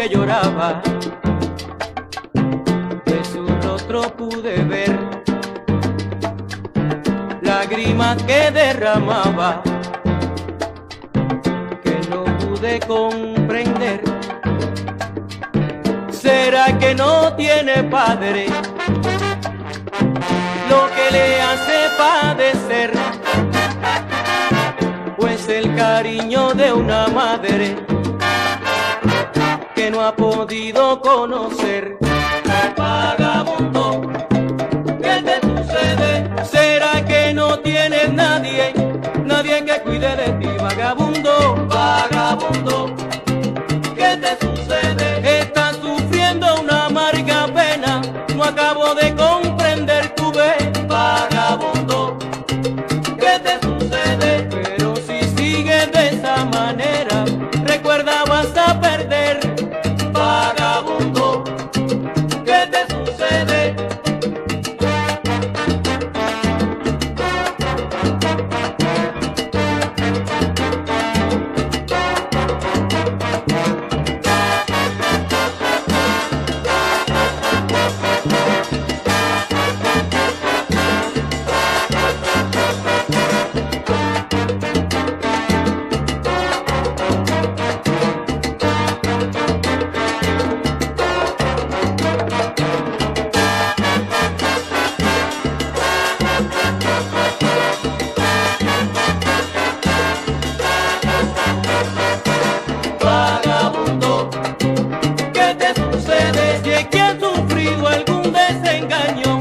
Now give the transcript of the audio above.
que lloraba, de su rostro pude ver lágrimas que derramaba, que no pude comprender. ¿Será que no tiene padre? Lo que le hace padecer, pues el cariño de una madre que no ha podido conocer. Vagabundo, ¿qué te sucede? ¿Será que no tienes nadie, nadie que cuide de ti? Vagabundo, vagabundo, ¿qué te sucede? Estás sufriendo una amarga pena, no acabo de comprender tu vez. Vagabundo, ¿qué te sucede? Pero si sigues de esa manera, recuerda vas a perder. Vagabundo, ¿qué te sucede? Vagabundo, ¿qué te sucede? Si es que has sufrido algún desengaño,